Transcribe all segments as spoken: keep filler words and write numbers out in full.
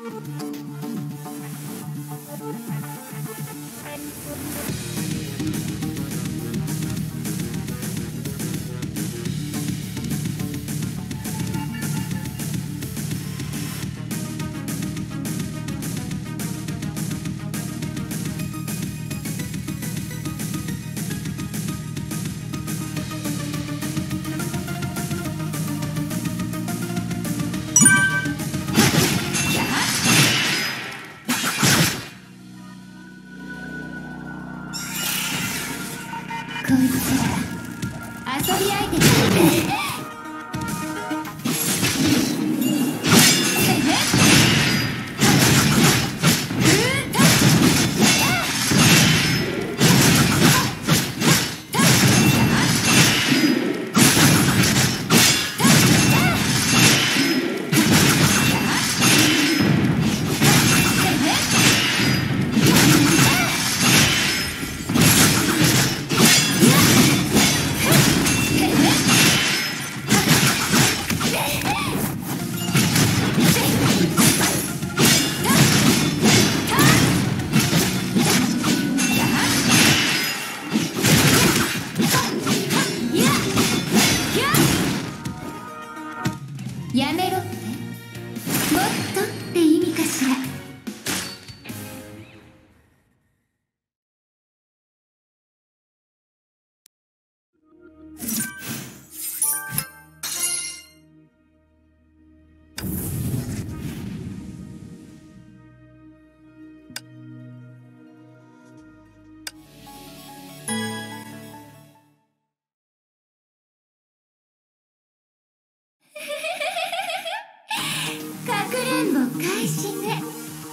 こいつら遊び相手だ。やめろって？もっとって意味かしら。かくれんぼ開始ね。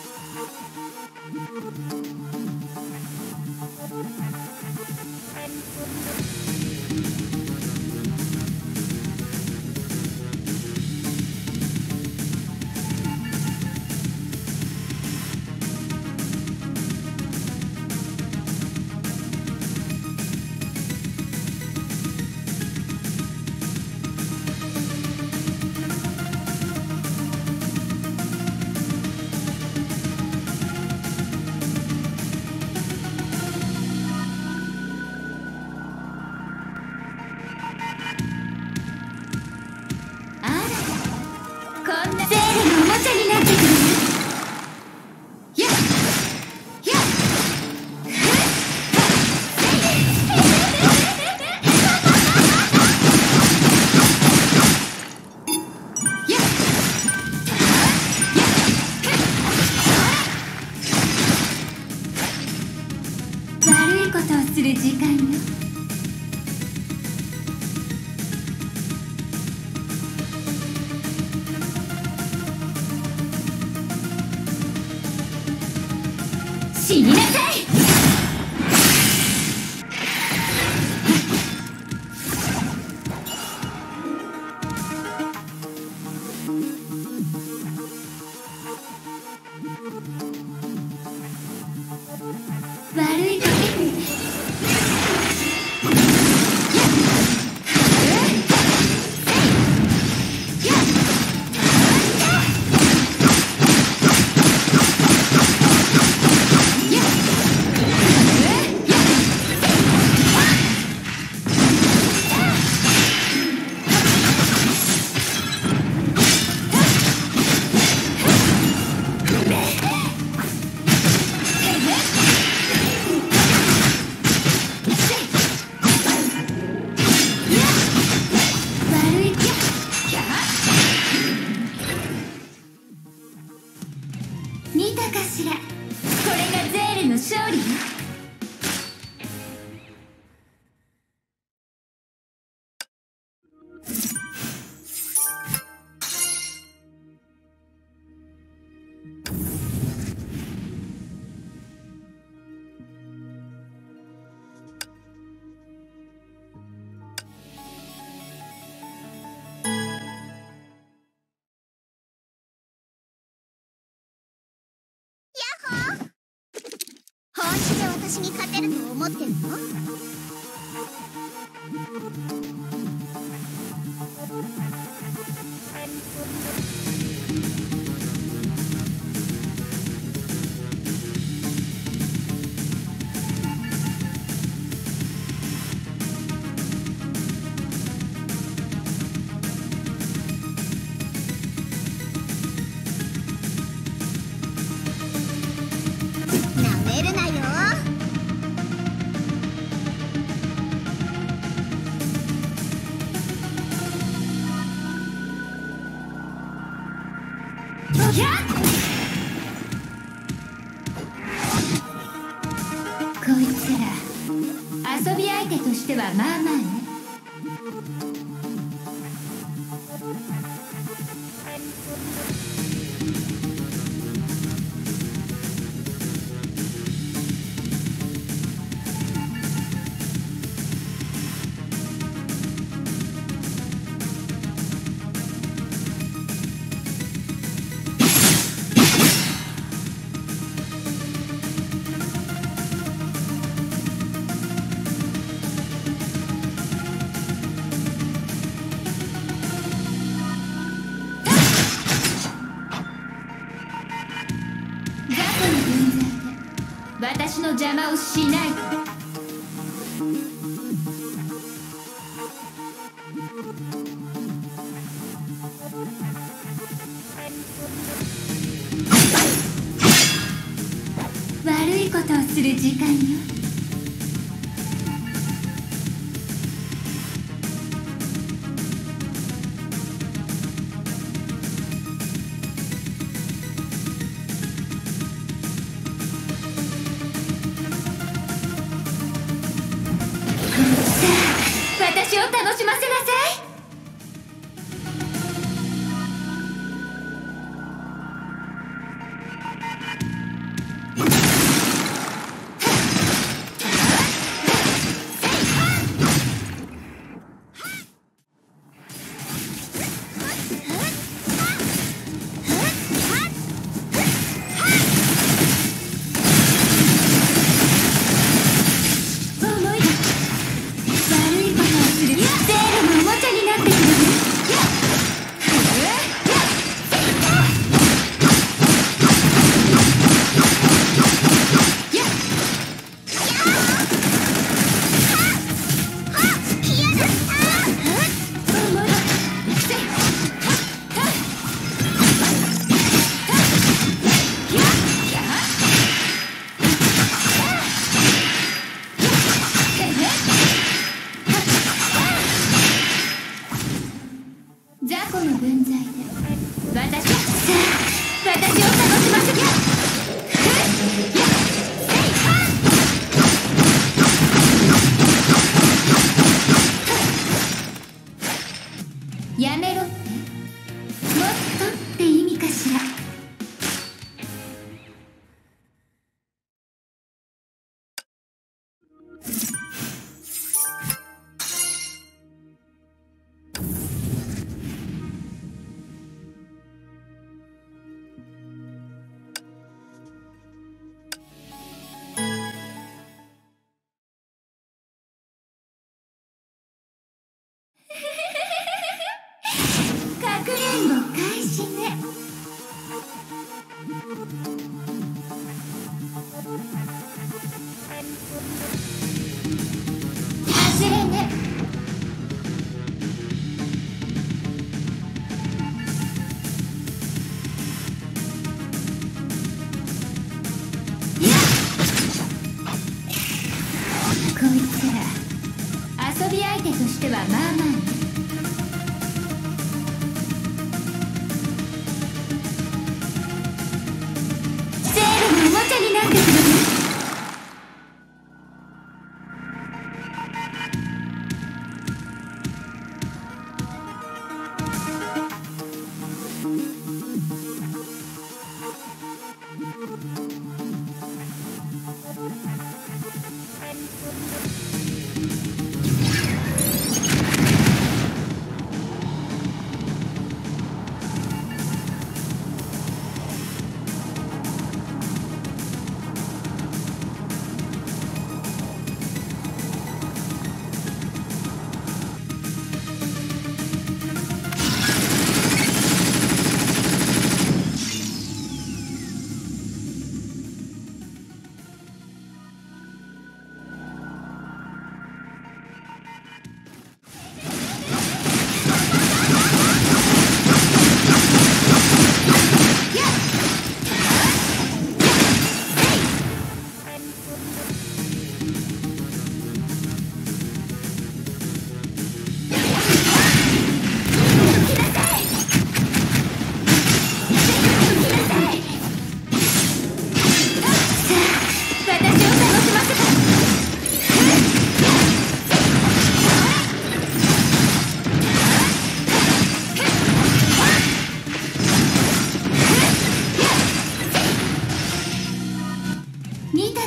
こんなゼールのおもちゃになってくる。やっやっ悪いことをする時間よ。死になさい。悪いこと見たかしら。これがゼールの勝利よ。本気で私に勝てると思ってるの？ 遊び相手としてはまあまあね。私の邪魔をしないで。悪いことをする時間よ。私を楽しませなさい。雑魚の分際で私さあ私を楽しませて。やめろって、もっとって意味かしら。かくれんぼ開始ね。外れね。こいつら遊び相手としてはまあまあね。おもちゃになってくれる？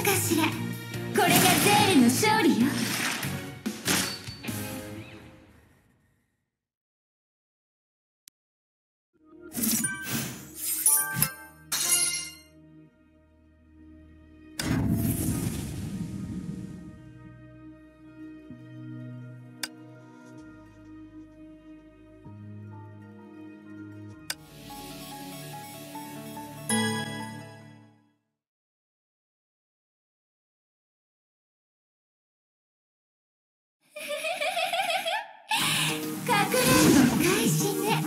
かしら。これがゼーレの勝利よ。かくれんぼ開始ね。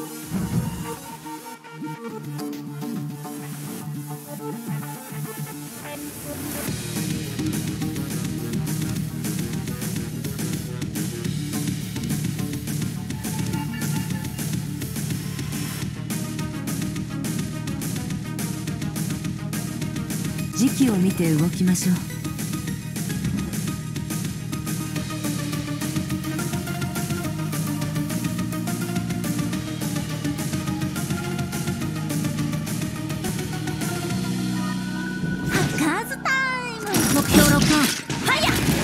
時期を見て動きましょう。目標ロックオン。ファイヤー。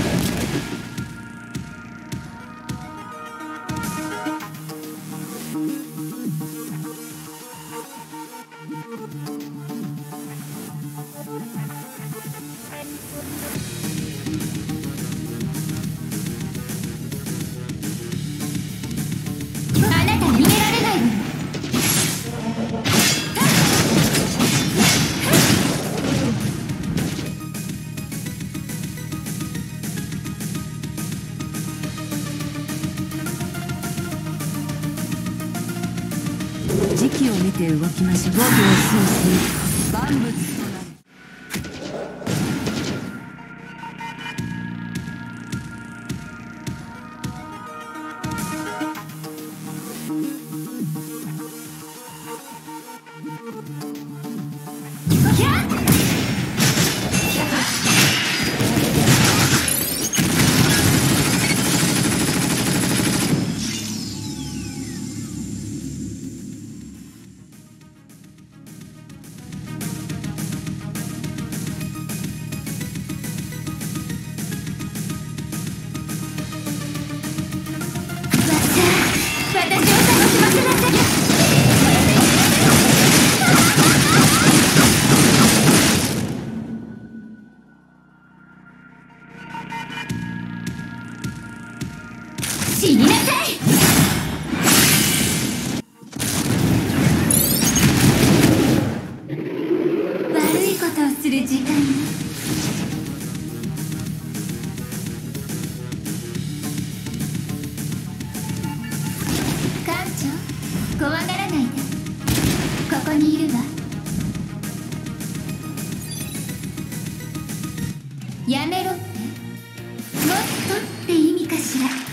あなた逃げられないわよ。時期を見て動きましょう。語尾を数し万物となる。私を楽しませなさい。死になさい。悪いことをする時間よ。怖がらないで。ここにいるわ。やめろって。もっとって意味かしら。